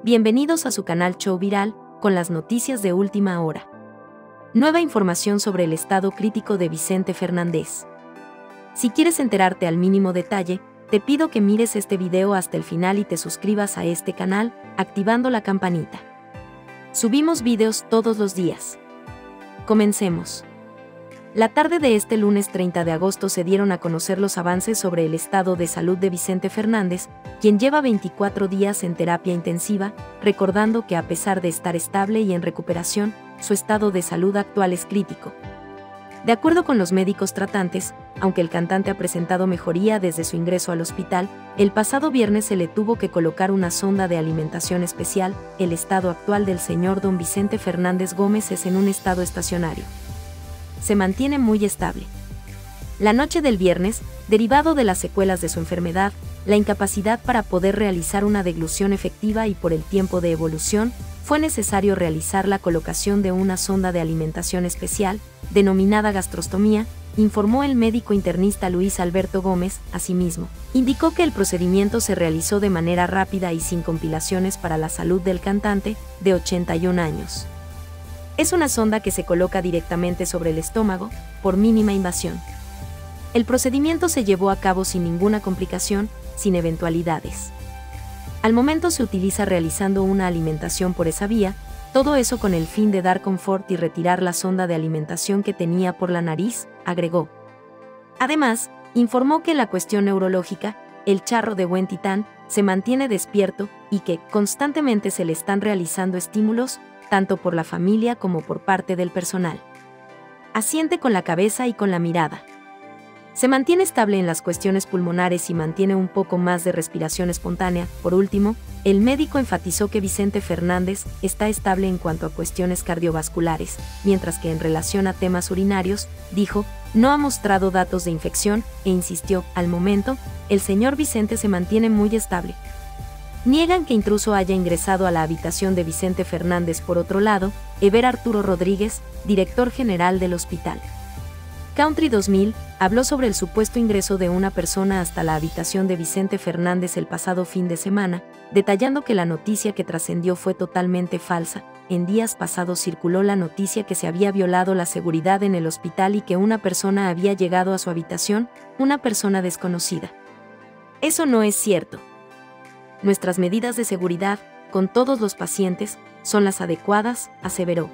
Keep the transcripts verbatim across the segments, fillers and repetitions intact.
Bienvenidos a su canal Show Viral, con las noticias de última hora. Nueva información sobre el estado crítico de Vicente Fernández. Si quieres enterarte al mínimo detalle, te pido que mires este video hasta el final y te suscribas a este canal, activando la campanita. Subimos videos todos los días. Comencemos. La tarde de este lunes treinta de agosto se dieron a conocer los avances sobre el estado de salud de Vicente Fernández, quien lleva veinticuatro días en terapia intensiva, recordando que a pesar de estar estable y en recuperación, su estado de salud actual es crítico. De acuerdo con los médicos tratantes, aunque el cantante ha presentado mejoría desde su ingreso al hospital, el pasado viernes se le tuvo que colocar una sonda de alimentación especial. El estado actual del señor don Vicente Fernández Gómez es en un estado estacionario. Se mantiene muy estable. La noche del viernes, derivado de las secuelas de su enfermedad, la incapacidad para poder realizar una deglución efectiva y por el tiempo de evolución, fue necesario realizar la colocación de una sonda de alimentación especial, denominada gastrostomía, informó el médico internista Luis Alberto Gómez. Asimismo, indicó que el procedimiento se realizó de manera rápida y sin complicaciones para la salud del cantante, de ochenta y un años. Es una sonda que se coloca directamente sobre el estómago, por mínima invasión. El procedimiento se llevó a cabo sin ninguna complicación, sin eventualidades. Al momento se utiliza realizando una alimentación por esa vía, todo eso con el fin de dar confort y retirar la sonda de alimentación que tenía por la nariz, agregó. Además, informó que en la cuestión neurológica, el charro de buen titán se mantiene despierto y que constantemente se le están realizando estímulos, tanto por la familia como por parte del personal. Asiente con la cabeza y con la mirada. Se mantiene estable en las cuestiones pulmonares y mantiene un poco más de respiración espontánea. Por último, el médico enfatizó que Vicente Fernández está estable en cuanto a cuestiones cardiovasculares, mientras que en relación a temas urinarios, dijo, no ha mostrado datos de infección, e insistió, al momento, el señor Vicente se mantiene muy estable. Niegan que intruso haya ingresado a la habitación de Vicente Fernández. Por otro lado, Eber Arturo Rodríguez, director general del hospital Country dos mil, habló sobre el supuesto ingreso de una persona hasta la habitación de Vicente Fernández el pasado fin de semana, detallando que la noticia que trascendió fue totalmente falsa. En días pasados circuló la noticia que se había violado la seguridad en el hospital y que una persona había llegado a su habitación, una persona desconocida. Eso no es cierto. Nuestras medidas de seguridad, con todos los pacientes, son las adecuadas, aseveró.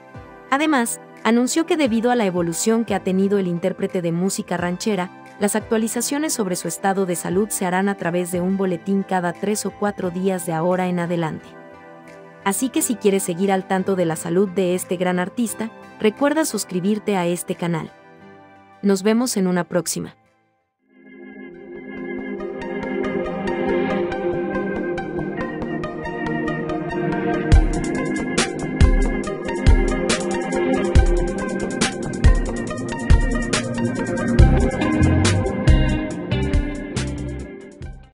Además, anunció que debido a la evolución que ha tenido el intérprete de música ranchera, las actualizaciones sobre su estado de salud se harán a través de un boletín cada tres o cuatro días de ahora en adelante. Así que si quieres seguir al tanto de la salud de este gran artista, recuerda suscribirte a este canal. Nos vemos en una próxima.